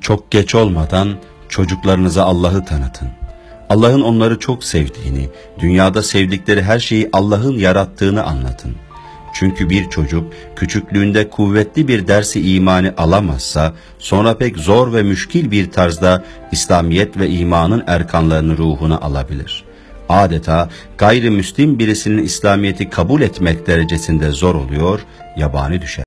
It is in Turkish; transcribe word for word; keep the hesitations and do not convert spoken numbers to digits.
Çok geç olmadan çocuklarınıza Allah'ı tanıtın. Allah'ın onları çok sevdiğini, dünyada sevdikleri her şeyi Allah'ın yarattığını anlatın. Çünkü bir çocuk küçüklüğünde kuvvetli bir dersi imani alamazsa, sonra pek zor ve müşkil bir tarzda İslamiyet ve imanın erkanlarını ruhuna alabilir. Adeta gayrimüslim birisinin İslamiyet'i kabul etmek derecesinde zor oluyor, yabani düşer.